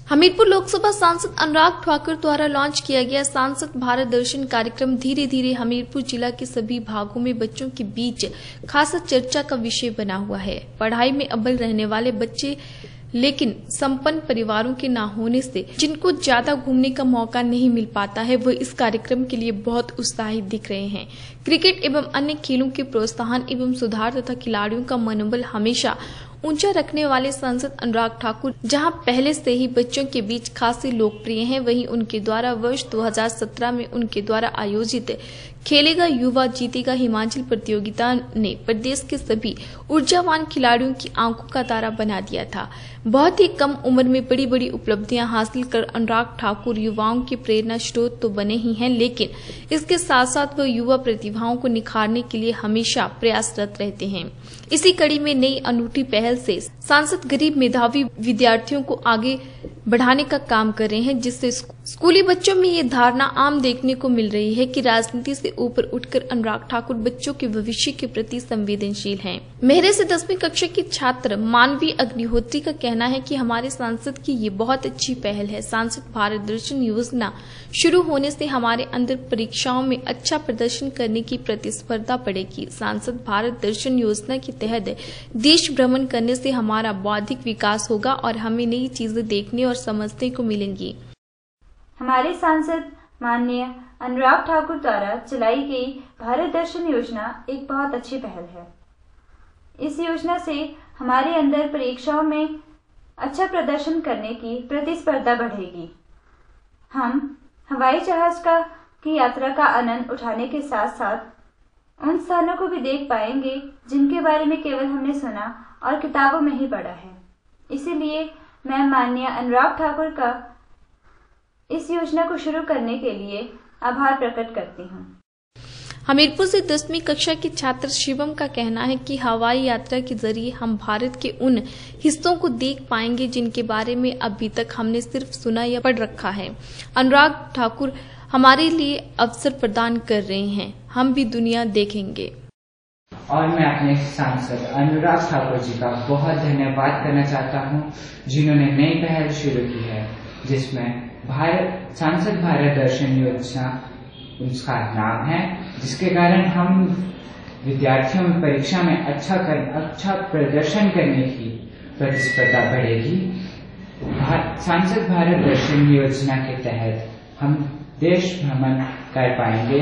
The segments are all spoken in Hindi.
हमीरपुर लोकसभा सांसद अनुराग ठाकुर द्वारा लॉन्च किया गया सांसद भारत दर्शन कार्यक्रम धीरे धीरे हमीरपुर जिला के सभी भागों में बच्चों के बीच खासा चर्चा का विषय बना हुआ है। पढ़ाई में अव्वल रहने वाले बच्चे लेकिन संपन्न परिवारों के न होने से जिनको ज्यादा घूमने का मौका नहीं मिल पाता है, वह इस कार्यक्रम के लिए बहुत उत्साहित दिख रहे हैं। क्रिकेट एवं अन्य खेलों के प्रोत्साहन एवं सुधार तथा खिलाड़ियों का मनोबल हमेशा ऊंचा रखने वाले सांसद अनुराग ठाकुर जहां पहले से ही बच्चों के बीच खासे लोकप्रिय हैं, वहीं उनके द्वारा वर्ष 2017 में उनके द्वारा आयोजित खेलेगा युवा जीतेगा हिमाचल प्रतियोगिता ने प्रदेश के सभी ऊर्जावान खिलाड़ियों की आंखों का तारा बना दिया था। बहुत ही कम उम्र में बड़ी बड़ी उपलब्धियां हासिल कर अनुराग ठाकुर युवाओं के प्रेरणा स्रोत तो बने ही हैं, लेकिन इसके साथ साथ वह युवा प्रतिभाओं को निखारने के लिए हमेशा प्रयासरत रहते हैं। इसी कड़ी में नई अनूठी पहल से सांसद गरीब मेधावी विद्यार्थियों को आगे बढ़ाने का काम कर रहे हैं, जिससे स्कूली बच्चों में ये धारणा आम देखने को मिल रही है कि राजनीति से ऊपर उठकर अनुराग ठाकुर बच्चों के भविष्य के प्रति संवेदनशील हैं। मेहरे से 10वीं कक्षा की छात्र मानवी अग्निहोत्री का कहना है कि हमारे सांसद की ये बहुत अच्छी पहल है। सांसद भारत दर्शन योजना शुरू होने से हमारे अंदर परीक्षाओं में अच्छा प्रदर्शन करने की प्रतिस्पर्धा बढ़ेगी। सांसद भारत दर्शन योजना के तहत देश भ्रमण करने से हमारा बौद्धिक विकास होगा और हमें नई चीजें देखने और समझने को मिलेंगी। हमारे सांसद माननीय अनुराग ठाकुर द्वारा चलाई गई भारत दर्शन योजना एक बहुत अच्छी पहल है। इस योजना से हमारे अंदर परीक्षाओं में अच्छा प्रदर्शन करने की प्रतिस्पर्धा बढ़ेगी। हम हवाई जहाज की यात्रा का आनंद उठाने के साथ साथ उन स्थानों को भी देख पाएंगे जिनके बारे में केवल हमने सुना और किताबों में ही पढ़ा है। इसीलिए मैं माननीय अनुराग ठाकुर का इस योजना को शुरू करने के लिए आभार प्रकट करती हूँ। हमीरपुर से 10वीं कक्षा के छात्र शिवम का कहना है कि हवाई यात्रा के जरिए हम भारत के उन हिस्सों को देख पाएंगे जिनके बारे में अभी तक हमने सिर्फ सुना या पढ़ रखा है। अनुराग ठाकुर हमारे लिए अवसर प्रदान कर रहे हैं, हम भी दुनिया देखेंगे। और मैं अपने सांसद अनुराग ठाकुर जी का बहुत धन्यवाद करना चाहता हूँ, जिन्होंने नई पहल शुरू की है, जिसमें सांसद भारत दर्शन योजना उसका नाम है, जिसके कारण हम विद्यार्थियों में परीक्षा में अच्छा प्रदर्शन करने की प्रतिस्पर्धा बढ़ेगी। सांसद भारत दर्शन योजना के तहत हम देश भ्रमण कर पाएंगे,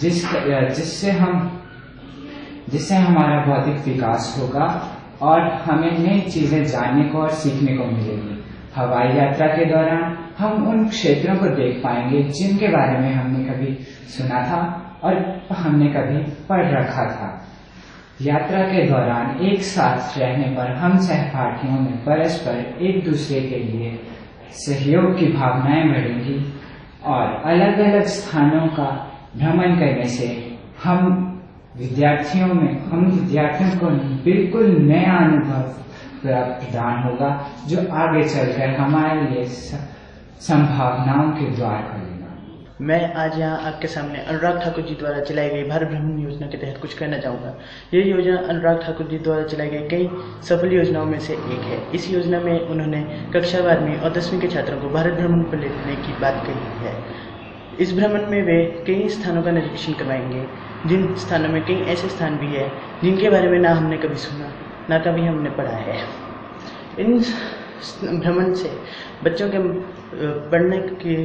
जिससे हमारा बौद्धिक विकास होगा और हमें नई चीजें जानने को और सीखने को मिलेगी। हवाई यात्रा के दौरान हम उन क्षेत्रों को देख पाएंगे जिनके बारे में हमने कभी सुना था और हमने कभी पढ़ रखा था। यात्रा के दौरान एक साथ रहने पर हम सहपाठियों में परस्पर एक दूसरे के लिए सहयोग की भावनाएं बढ़ेंगी और अलग अलग स्थानों का भ्रमण करने से हम विद्यार्थियों को बिल्कुल नया अनुभव प्रदान होगा, जो आगे चलकर हमारे लिए संभावनाओं के द्वार खोलेगा। मैं आज यहाँ आपके सामने अनुराग ठाकुर जी द्वारा चलाई गई भारत भ्रमण योजना के तहत कुछ कहना चाहूँगा। ये योजना अनुराग ठाकुर जी द्वारा चलाई गई कई सफल योजनाओं में से एक है। इस योजना में उन्होंने कक्षा 12वीं और 10वीं के छात्रों को भारत भ्रमण पर लेने की बात कही है। इस भ्रमण में वे कई स्थानों का निरीक्षण करवाएंगे, जिन स्थानों में कई ऐसे स्थान भी है जिनके बारे में ना हमने कभी सुना ना कभी हमने पढ़ा है। इन भ्रमण से बच्चों के पढ़ने की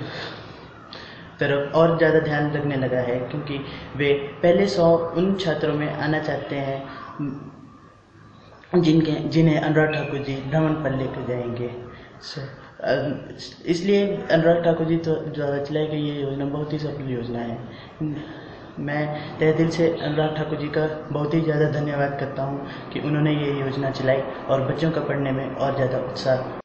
तरफ और ज़्यादा ध्यान लगने लगा है, क्योंकि वे पहले 100 उन छात्रों में आना चाहते हैं जिन्हें अनुराग ठाकुर जी भ्रमण पर लेकर जाएंगे। इसलिए अनुराग ठाकुर जी द्वारा चलाई गई ये योजना बहुत ही सफल योजना है। मैं तहे दिल से अनुराग ठाकुर जी का बहुत ही ज़्यादा धन्यवाद करता हूँ कि उन्होंने ये योजना चलाई और बच्चों का पढ़ने में और ज़्यादा उत्साह